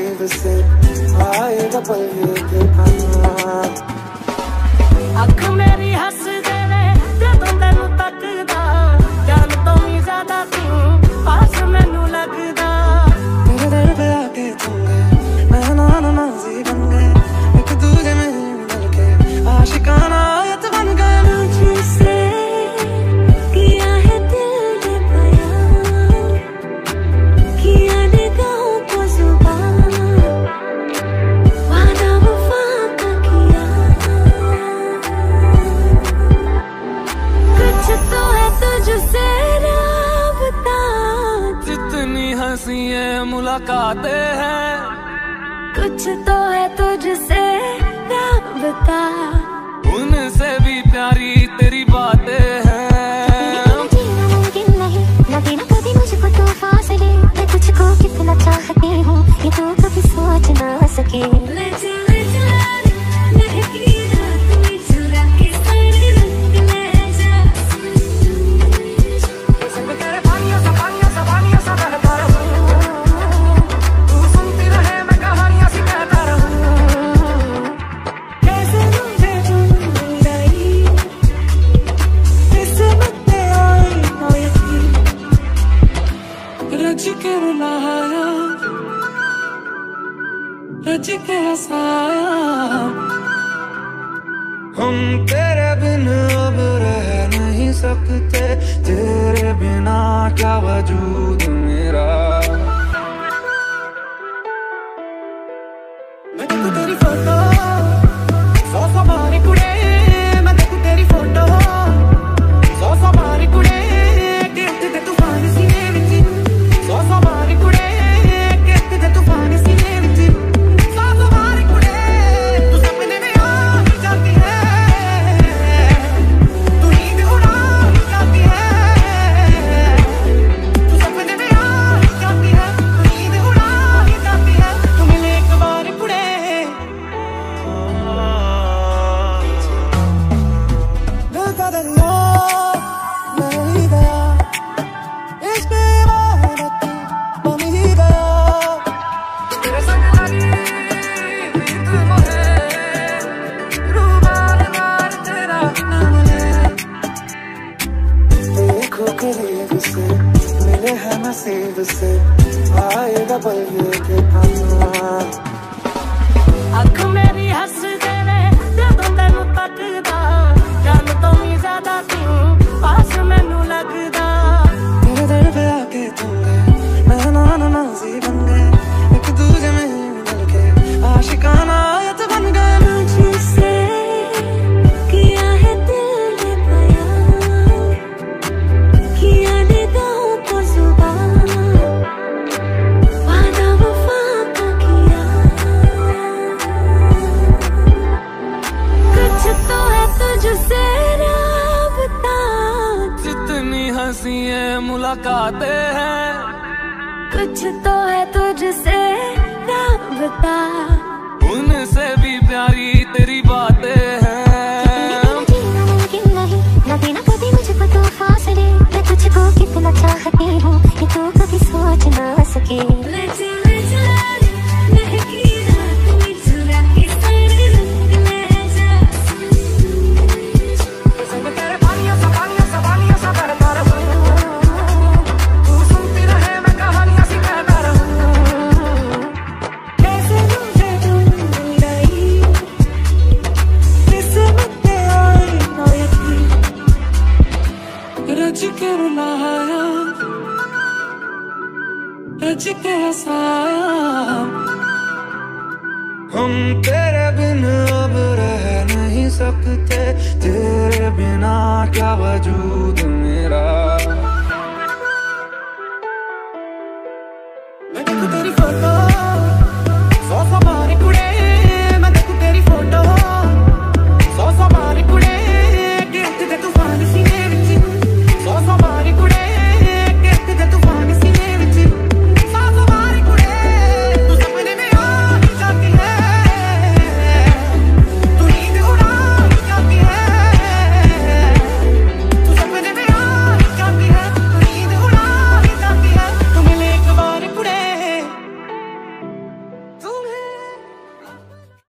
नसीब से आएगा पल ये कि आना। अख मेरी हस देवे जदों तैनू तकदा, जान तो भी ज्यादा तू पास मैनू लगदा। मेरे दर पे आके तुम गए, मेहमान नवाजी बन गए, एक दूजे में मिल के आशिकाना आयत बन गए। मुझसे किया है दिल ने बयां, किया निगाहों को जुबान, वादा वफा का किया। कुछ तो है तुझसे राबता, जितनी हंसी है मुलाकातें हैं। कुछ तो है तुझसे राबता, उनसे भी प्यारी तेरी बातें हैं। जीना मुमकिन नहीं, न देना कभी मुझको तो फासले, मैं तुझको कितना चाहती हूँ ये तो कभी सोच ना सके। ले जा महकी रात में चुरा के सारे रंग ले जा, संग तेरे पानियों सा बहता रहूं, तू सुनती रहे मैं कहानियां सी कहता रहूं। कैसे मुझे ढूंढाई किस्मत ने आई ना यकीन, रज के रुलाया, रज के हंसाया। हम तेरे बिन अब रह नहीं सकते, तेरे बिना क्या वजूद मेरा। मैं देखूं तेरी फोटो, सौ बारी कुड़े, मैं देखूं तेरी फोटो, सौ बारी कुड़े, कहते थे तूफान सीने विच, सौ बारी कुड़े, कहते थे तूफान सीने विच, सौ बारी कुड़े, तू सपने में आ ही जाती है, तू नींद उड़ा ही जाती है, तू सपने में आ ही जाती है, तू नींद उड़ा ही जाती है, तू मिले एक बार कुड़े। दिल का दरिया मैं ही गया, इश्क इबादत बन ही गया, तेरे संग लगी प्रीत मोहे, रूह मार मार तेरा नाम ले। देखो करीब से मिले हैं नसीब से आएगा पल ये कि आना। अख मेरी हस देवे जदों तैनू तकदा, जान तो भी ज्यादा तू पास मैनू लगदा। मेरे दर पे आके तुम गए, मेहमान नवाजी बन गए, एक दूजे में मिल के आशिकाना आयत बन गए। मुझसे किया है दिल ने बयां, किया निगाहों को जुबान, वादा वफा का किया। कुछ तो है तुझसे राबता, जितनी हंसी है मुलाकातें हैं। कुछ तो है तुझसे राबता, उनसे भी प्यारी तेरी बातें हैं। जीना मुमकिन नहीं, न देना कभी मुझको तो फासले, मैं तुझको कितना चाहती हूँ ये तो कभी सोच ना सके। ले जा महकी रात में चुरा के सारे रंग ले जा, संग तेरे पानियों सा बहता रहूं, तू सुनती रहे मैं कहानियां सी कहता रहूं। कैसे मुझे ढूंढाई किस्मत ने आई ना यकीन, रज के रुलाया, रज के हंसाया। हम तेरे बिन अब रह नहीं सकते, तेरे बिना क्या वजूद मेरा। मैं देखूं तेरी फोटो,